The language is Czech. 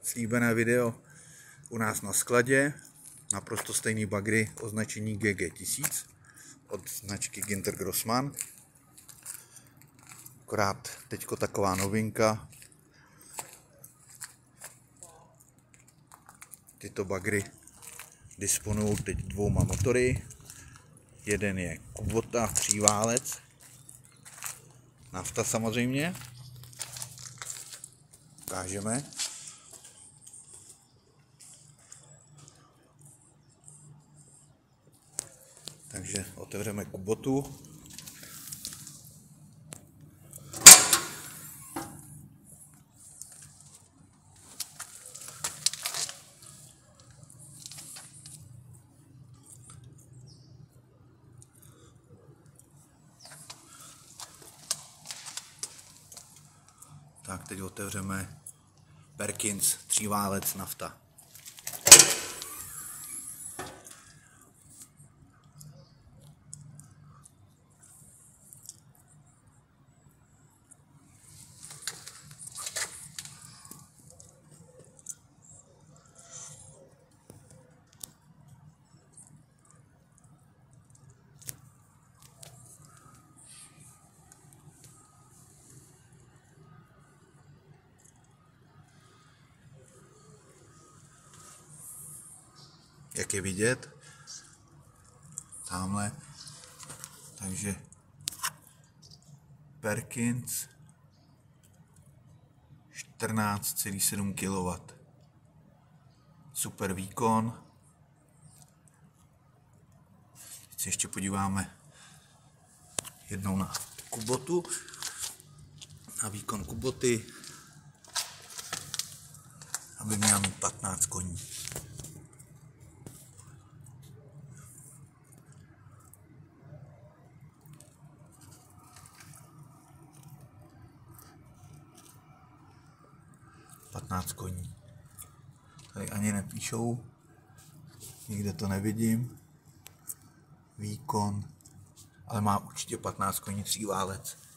slíbené video u nás na skladě. Naprosto stejný bagry označení GG1000 od značky Ginter Grossmann. Akorát teďko taková novinka. Tyto bagry disponují teď dvouma motory. Jeden je Kubota tříválec, nafta samozřejmě. Ukážeme. Takže otevřeme Kubotu. Tak teď otevřeme Perkins tříválec nafta. Jak je vidět, tamhle, takže Perkins 14,7 kW, super výkon. Teď se ještě podíváme jednou na Kubotu, na výkon Kuboty, aby měla mít 15 koní. Koní. Tady ani nepíšou, nikde to nevidím, výkon, ale má určitě 15 koní tříválec.